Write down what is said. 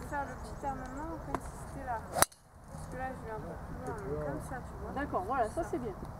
faire le petit armement comme si c'était là. Parce que là, je vais un peu plus loin, comme ça, tu vois. D'accord, voilà, ça c'est bien.